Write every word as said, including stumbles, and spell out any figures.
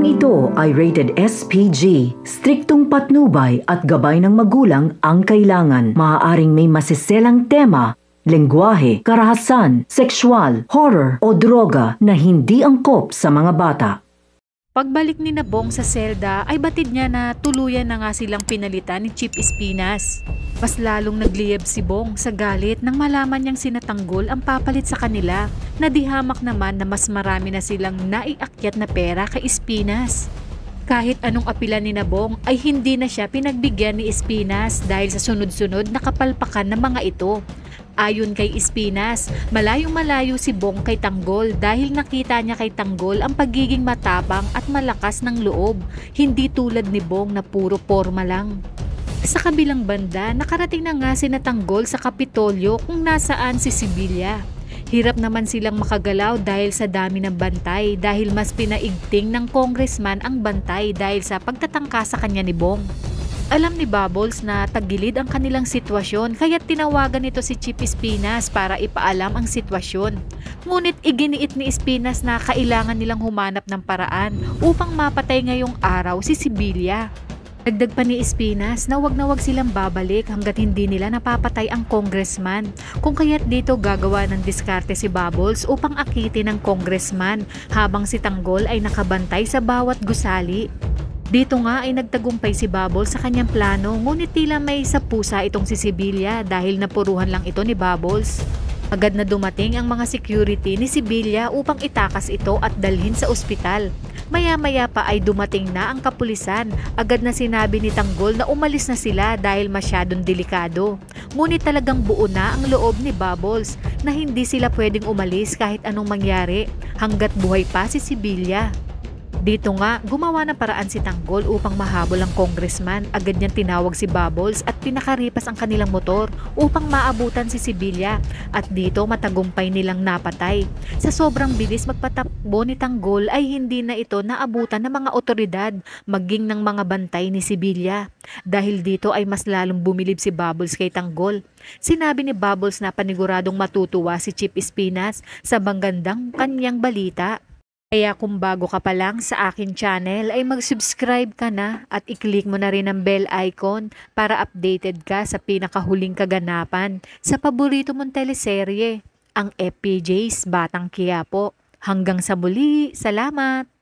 Programang ito ay rated S P G. Striktong patnubay at gabay ng magulang ang kailangan. Maaaring may masiselang tema, lengguwahe, karahasan, sexual, horror o droga na hindi angkop sa mga bata. Pagbalik ni Nabong sa selda ay batid niya na tuluyan na nga silang pinalitan ni Chief Espinas. Mas lalong nagliyab si Bong sa galit nang malaman niyang sinatanggol ang papalit sa kanila, na dihamak naman na mas marami na silang naiakyat na pera kay Espinas. Kahit anong apila ni Nabong ay hindi na siya pinagbigyan ni Espinas dahil sa sunod-sunod na kapalpakan ng mga ito. Ayon kay Espinas, malayong malayo si Bong kay Tanggol dahil nakita niya kay Tanggol ang pagiging matapang at malakas ng loob, hindi tulad ni Bong na puro porma lang. Sa kabilang banda, nakarating na nga si Tanggol sa Kapitolyo kung nasaan si Sibilya. Hirap naman silang makagalaw dahil sa dami ng bantay, dahil mas pinaigting ng congressman ang bantay dahil sa pagtatangka sa kanya ni Bong. Alam ni Bubbles na tagilid ang kanilang sitwasyon, kaya tinawagan nito si Chief Espinas para ipaalam ang sitwasyon. Ngunit iginiit ni Espinas na kailangan nilang humanap ng paraan upang mapatay ngayong araw si Sibilya. Dagdag pa ni Espinas na wag na wag silang babalik hanggat hindi nila napapatay ang congressman, kung kaya't dito gagawa ng diskarte si Bubbles upang akitin ng congressman habang si Tanggol ay nakabantay sa bawat gusali. Dito nga ay nagtagumpay si Bubbles sa kanyang plano, ngunit tila may sa pusa itong si Sibilya dahil napuruhan lang ito ni Bubbles. Agad na dumating ang mga security ni Sibilya upang itakas ito at dalhin sa ospital. Maya-maya pa ay dumating na ang kapulisan. Agad na sinabi ni Tanggol na umalis na sila dahil masyadong delikado. Ngunit talagang buo na ang loob ni Bubbles na hindi sila pwedeng umalis kahit anong mangyari hanggat buhay pa si Sibilya. Dito nga, gumawa ng paraan si Tanggol upang mahabol ang congressman. Agad niyang tinawag si Bubbles at pinakaripas ang kanilang motor upang maabutan si Sibilya, at dito matagumpay nilang napatay. Sa sobrang bilis magpatakbo ni Tanggol ay hindi na ito naabutan ng mga otoridad maging ng mga bantay ni Sibilya. Dahil dito ay mas lalong bumilib si Bubbles kay Tanggol. Sinabi ni Bubbles na paniguradong matutuwa si Chief Espinas sa banggandang kanyang balita. Kaya kung bago ka pa lang sa akin channel ay mag-subscribe ka na at i-click mo na rin ang bell icon para updated ka sa pinakahuling kaganapan sa paborito mong teleserye, ang F P J's Batang Quiapo. Hanggang sa muli, salamat!